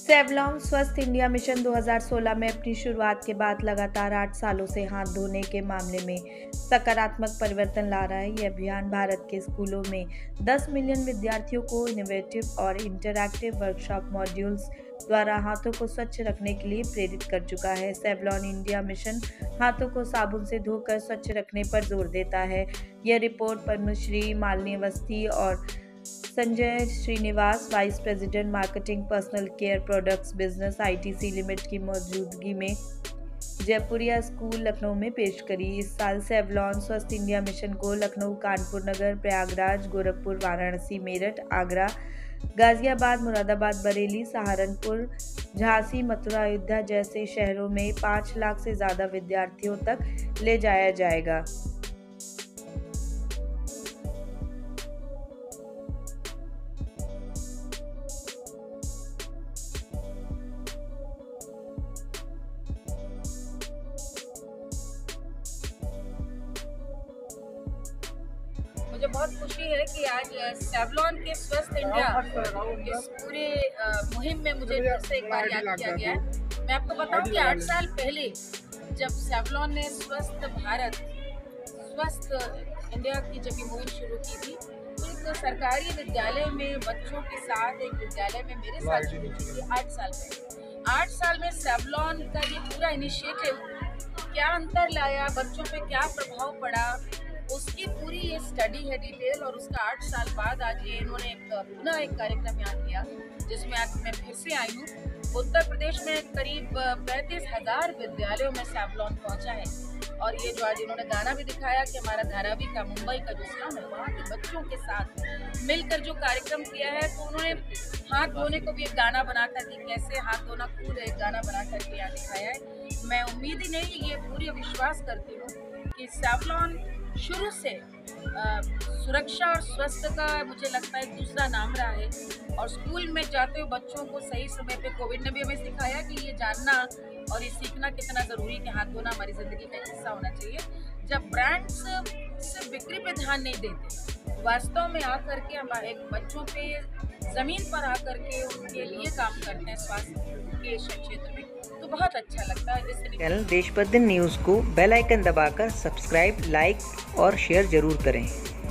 Savlon स्वस्थ India mission 2016 में अपनी शुरुआत के बाद लगातार 8 सालों से हाथ धोने के मामले में सकारात्मक परिवर्तन ला रहा है। यह अभियान भारत के स्कूलों में 10 मिलियन विद्यार्थियों को इनोवेटिव और इंटरैक्टिव वर्कशॉप मॉड्यूल्स द्वारा हाथों को स्वच्छ रखने के लिए प्रेरित कर चुका है। सेवलॉन इंडिया मिशन हाथों को साबुन से धोकर स्वच्छ रखने पर जोर देता है। यह रिपोर्ट पद्मश्री मालिनी अवस्थी और Sanjay Srinivas, vice president marketing personal care products business ITC limited की मौजूदगी में जयपुरिया स्कूल लखनऊ में पेश करी। इस साल सेवलॉन स्वस्थ इंडिया मिशन को लखनऊ, कानपुर नगर, प्रयागराज, गोरखपुर, वाराणसी, मेरठ, आगरा, गाजियाबाद, मुरादाबाद, बरेली, सहारनपुर, झांसी, मथुरा, अयोध्या जैसे शहरों में 5 लाख से ज्यादा विद्यार्थियों तक ले जाया जाएगा। मुझे बहुत खुशी है कि आज सेवलॉन के स्वस्थ इंडिया इस पूरे मुहिम में मुझे फिर से एक बार याद किया गया है। मैं आपको बताऊं कि 8 साल पहले जब सेवलॉन ने स्वस्थ भारत स्वस्थ इंडिया की जब ये मुहिम शुरू की थी, तो एक सरकारी विद्यालय में बच्चों के साथ, एक विद्यालय में मेरे साथ शुरू की थी 8 साल पहले। 8 साल में सेवलॉन का ये पूरा इनिशिएटिव क्या अंतर लाया, बच्चों पे क्या प्रभाव पड़ा, उसकी पूरी ये स्टडी है डिटेल। और उसका 8 साल बाद आज ये इन्होंने पुनः एक कार्यक्रम यहाँ किया, जिसमें आज मैं फिर से आई हूँ। उत्तर प्रदेश में करीब 35,000 विद्यालयों में सेवलॉन पहुँचा है। और ये जो आज इन्होंने गाना भी दिखाया कि हमारा धारावी का मुंबई का जो स्लम है, वहाँ के बच्चों के साथ मिलकर जो कार्यक्रम किया है, तो उन्होंने हाथ धोने को भी एक गाना बनाकर कि कैसे हाथ धोना कूल है, एक गाना बना करके यहाँ दिखाया है। मैं उम्मीद ही नहीं, ये पूरी विश्वास करती हूँ कि सेवलॉन शुरू से सुरक्षा और स्वास्थ्य का मुझे लगता है दूसरा नाम रहा है। और स्कूल में जाते हुए बच्चों को सही समय पे कोविड ने भी हमें सिखाया कि ये जानना और ये सीखना कितना ज़रूरी है कि हाथ धोना हमारी ज़िंदगी का हिस्सा होना चाहिए। जब ब्रांड्स सिर्फ बिक्री पे ध्यान नहीं देते, वास्तव में आकर के हमारे बच्चों पे ज़मीन पर आकर के उनके लिए काम करते हैं स्वास्थ्य के क्षेत्र में, तो बहुत अच्छा लगता है। चैनल देशबंधन न्यूज़ को बेल आइकन दबाकर सब्सक्राइब, लाइक और शेयर जरूर करें।